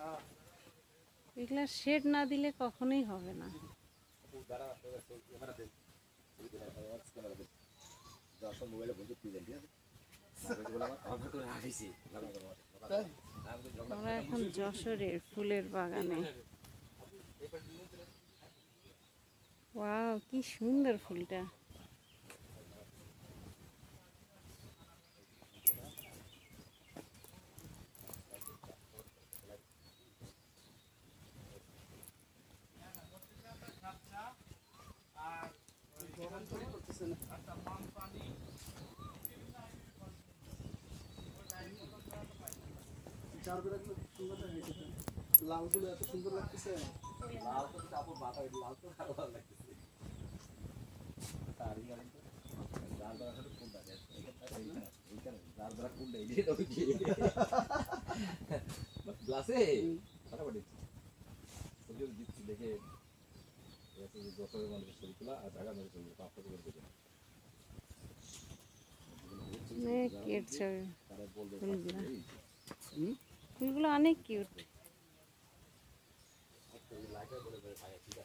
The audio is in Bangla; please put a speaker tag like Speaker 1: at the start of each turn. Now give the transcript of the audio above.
Speaker 1: এগুলা শেড না দিলে কখনোই হবে না। আমরা এখন যশোরের ফুলের বাগানে। ওয়াও, কি সুন্দর ফুলটা।
Speaker 2: লালগুলো এত সুন্দর লাগতেছে। লাল তো কাপড় বাতা, লাল তো ভালো লাগতেছে। গ্লাসে ফাটাফাটি দিচ্ছি দেখে যশোরের মানুষের ছবি তোলা আর ঢাকার মানুষের ছবি পাঁচটা করে দেবে।
Speaker 1: ফুলগুলো অনেক কিউট।